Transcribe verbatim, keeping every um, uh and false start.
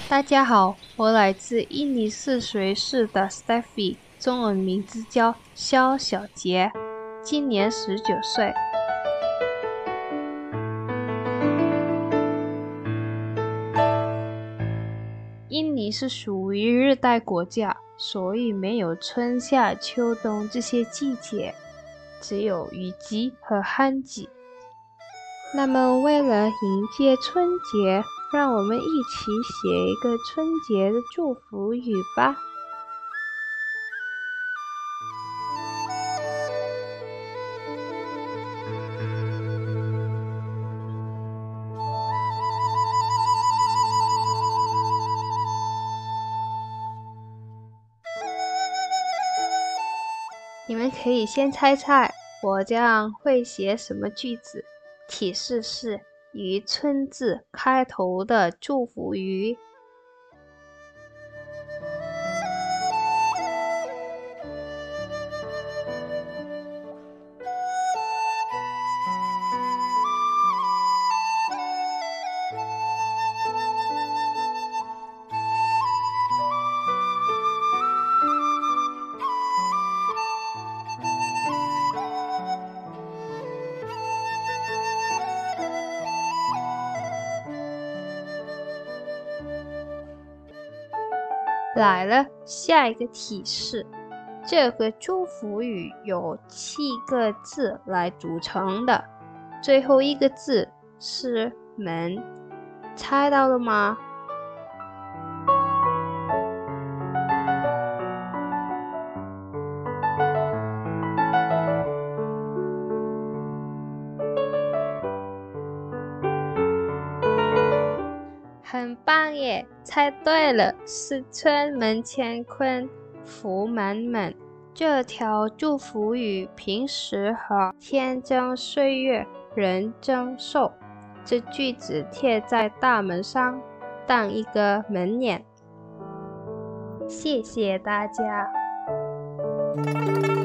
大家好，我来自印尼泗水市的 Steffy， 中文名字叫肖小杰，今年十九岁。印尼是属于热带国家，所以没有春夏秋冬这些季节，只有雨季和旱季。那么为了迎接春节，让我们一起写一个春节的祝福语吧。你们可以先猜猜我这样会写什么句子，提示是以春字开头的祝福语。来了，下一个提示，这个祝福语由七个字来组成的，最后一个字是门，猜到了吗？很棒耶，猜对了，是村门乾坤福满满。这条祝福语平时和天增岁月人增寿这句子贴在大门上当一个门脸。谢谢大家。